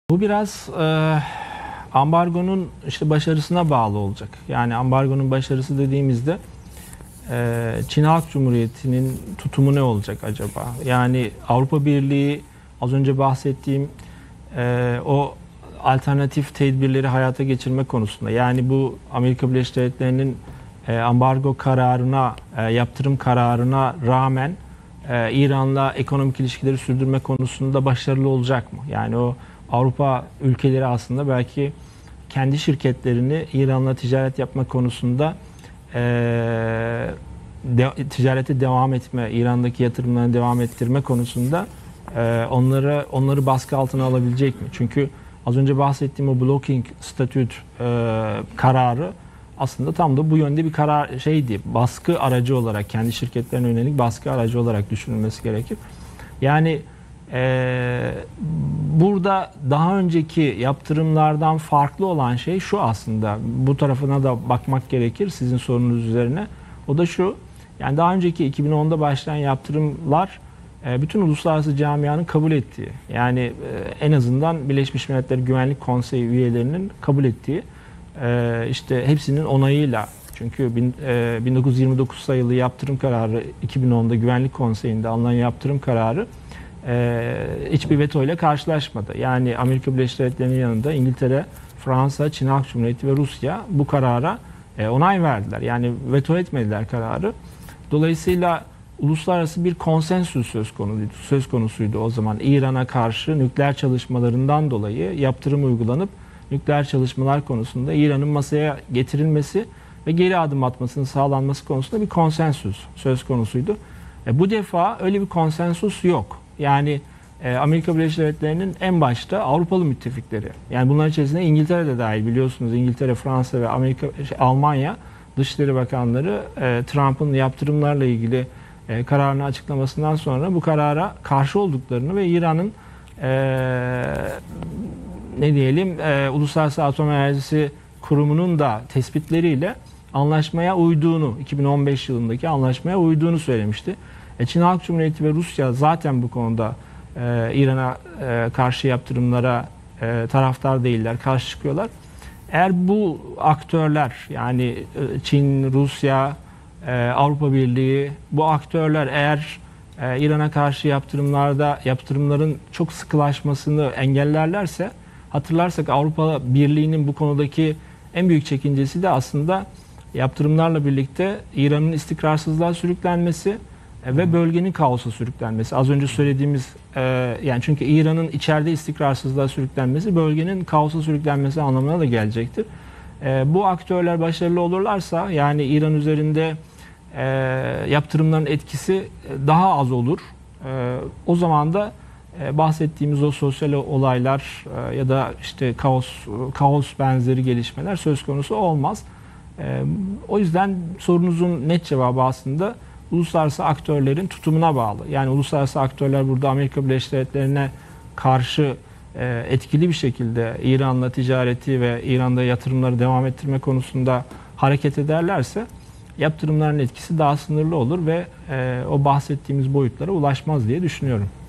Bu biraz ambargonun işte başarısına bağlı olacak. Yani ambargonun başarısı dediğimizde Çin Halk Cumhuriyeti'nin tutumu ne olacak acaba? Yani Avrupa Birliği az önce bahsettiğim o alternatif tedbirleri hayata geçirme konusunda, yani bu Amerika Birleşik Devletleri'nin ambargo kararına, yaptırım kararına rağmen İran'la ekonomik ilişkileri sürdürme konusunda başarılı olacak mı? Yani o Avrupa ülkeleri aslında belki kendi şirketlerini İran'la ticaret yapma konusunda ticarete devam etme, İran'daki yatırımlarını devam ettirme konusunda onları baskı altına alabilecek mi? Çünkü az önce bahsettiğim o blocking statute kararı aslında tam da bu yönde bir karar şeydi. Baskı aracı olarak, kendi şirketlerine yönelik baskı aracı olarak düşünülmesi gerekir. Yani burada daha önceki yaptırımlardan farklı olan şey şu aslında. Bu tarafına da bakmak gerekir sizin sorunuz üzerine. O da şu. Yani daha önceki 2010'da başlayan yaptırımlar bütün uluslararası camianın kabul ettiği, yani en azından Birleşmiş Milletler Güvenlik Konseyi üyelerinin kabul ettiği, işte hepsinin onayıyla, çünkü 1929 sayılı yaptırım kararı 2010'da Güvenlik Konseyi'nde alınan yaptırım kararı hiçbir veto ile karşılaşmadı. Yani Amerika Birleşik Devletleri'nin yanında İngiltere, Fransa, Çin Halk Cumhuriyeti ve Rusya bu karara onay verdiler. Yani veto etmediler kararı. Dolayısıyla uluslararası bir konsensüs söz konusuydu o zaman. İran'a karşı nükleer çalışmalarından dolayı yaptırım uygulanıp nükleer çalışmalar konusunda İran'ın masaya getirilmesi ve geri adım atmasının sağlanması konusunda bir konsensüs söz konusuydu. Bu defa öyle bir konsensüs yok. Yani Amerika Birleşik Devletleri'nin en başta Avrupalı müttefikleri, yani bunların içerisinde İngiltere de dahil, biliyorsunuz İngiltere, Fransa ve Almanya Dışişleri Bakanları Trump'ın yaptırımlarla ilgili kararını açıklamasından sonra bu karara karşı olduklarını ve İran'ın Uluslararası Atom Enerjisi Kurumu'nun da tespitleriyle anlaşmaya uyduğunu, 2015 yılındaki anlaşmaya uyduğunu söylemişti. Çin Halk Cumhuriyeti ve Rusya zaten bu konuda İran'a karşı yaptırımlara taraftar değiller, karşı çıkıyorlar. Eğer bu aktörler, yani Çin, Rusya, Avrupa Birliği, bu aktörler eğer İran'a karşı yaptırımların çok sıkılaşmasını engellerlerse, hatırlarsak Avrupa Birliği'nin bu konudaki en büyük çekincesi de aslında yaptırımlarla birlikte İran'ın istikrarsızlığa sürüklenmesi ve bölgenin kaosa sürüklenmesi. Az önce söylediğimiz, yani çünkü İran'ın içeride istikrarsızlığa sürüklenmesi bölgenin kaosa sürüklenmesi anlamına da gelecektir. Bu aktörler başarılı olurlarsa, yani İran üzerinde yaptırımların etkisi daha az olur. O zaman da bahsettiğimiz o sosyal olaylar ya da işte kaos benzeri gelişmeler söz konusu olmaz. O yüzden sorunuzun net cevabı aslında uluslararası aktörlerin tutumuna bağlı. Yani uluslararası aktörler burada Amerika Birleşik Devletleri'ne karşı etkili bir şekilde İran'la ticareti ve İran'da yatırımları devam ettirme konusunda hareket ederlerse yaptırımların etkisi daha sınırlı olur ve o bahsettiğimiz boyutlara ulaşmaz diye düşünüyorum.